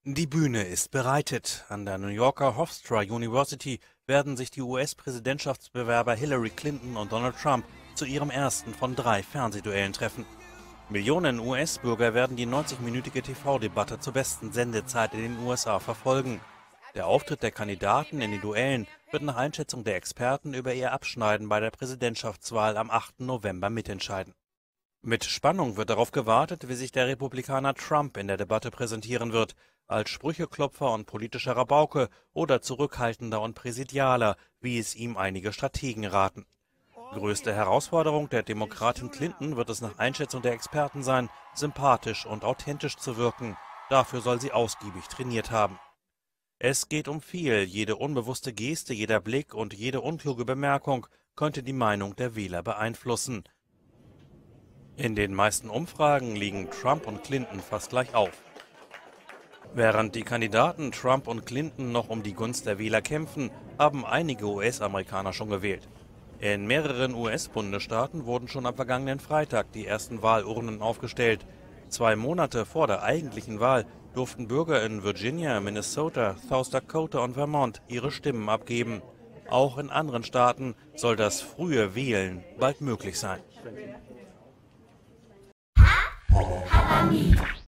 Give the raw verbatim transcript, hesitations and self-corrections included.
Die Bühne ist bereitet. An der New Yorker Hofstra University werden sich die U S-Präsidentschaftsbewerber Hillary Clinton und Donald Trump zu ihrem ersten von drei Fernsehduellen treffen. Millionen U S-Bürger werden die neunzig-minütige T V-Debatte zur besten Sendezeit in den U S A verfolgen. Der Auftritt der Kandidaten in den Duellen wird nach Einschätzung der Experten über ihr Abschneiden bei der Präsidentschaftswahl am achten November mitentscheiden. Mit Spannung wird darauf gewartet, wie sich der Republikaner Trump in der Debatte präsentieren wird, als Sprücheklopfer und politischer Rabauke oder zurückhaltender und präsidialer, wie es ihm einige Strategen raten. Größte Herausforderung der Demokratin Clinton wird es nach Einschätzung der Experten sein, sympathisch und authentisch zu wirken. Dafür soll sie ausgiebig trainiert haben. Es geht um viel, jede unbewusste Geste, jeder Blick und jede unkluge Bemerkung könnte die Meinung der Wähler beeinflussen. In den meisten Umfragen liegen Trump und Clinton fast gleich auf. Während die Kandidaten Trump und Clinton noch um die Gunst der Wähler kämpfen, haben einige U S-Amerikaner schon gewählt. In mehreren U S-Bundesstaaten wurden schon am vergangenen Freitag die ersten Wahlurnen aufgestellt. Zwei Monate vor der eigentlichen Wahl durften Bürger in Virginia, Minnesota, South Dakota und Vermont ihre Stimmen abgeben. Auch in anderen Staaten soll das frühe Wählen bald möglich sein.